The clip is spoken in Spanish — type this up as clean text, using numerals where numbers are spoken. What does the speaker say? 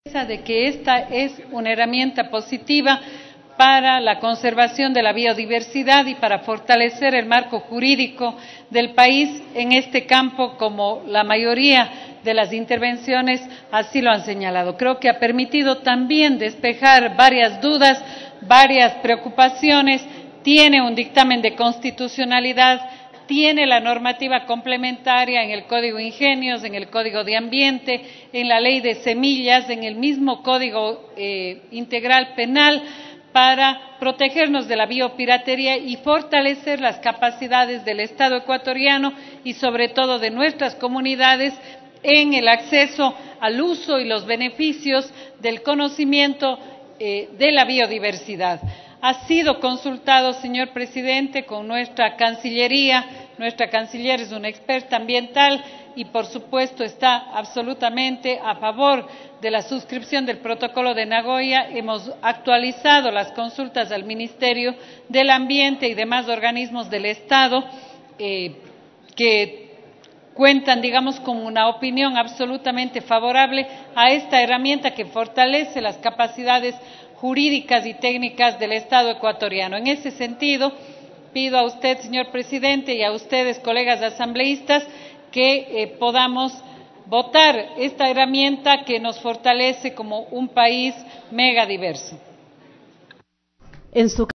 de que esta es una herramienta positiva para la conservación de la biodiversidad y para fortalecer el marco jurídico del país en este campo, como la mayoría de las intervenciones así lo han señalado. Creo que ha permitido también despejar varias dudas, varias preocupaciones, tiene un dictamen de constitucionalidad, tiene la normativa complementaria en el Código Ingenios, en el Código de Ambiente, en la Ley de Semillas, en el mismo Código Integral Penal, para protegernos de la biopiratería y fortalecer las capacidades del Estado ecuatoriano y sobre todo de nuestras comunidades en el acceso al uso y los beneficios del conocimiento de la biodiversidad. Ha sido consultado, señor presidente, con nuestra Cancillería. Nuestra canciller es una experta ambiental y, por supuesto, está absolutamente a favor de la suscripción del Protocolo de Nagoya. Hemos actualizado las consultas al Ministerio del Ambiente y demás organismos del Estado que cuentan, digamos, con una opinión absolutamente favorable a esta herramienta que fortalece las capacidades jurídicas y técnicas del Estado ecuatoriano. En ese sentido, pido a usted, señor presidente, y a ustedes, colegas asambleístas, que podamos votar esta herramienta que nos fortalece como un país megadiverso.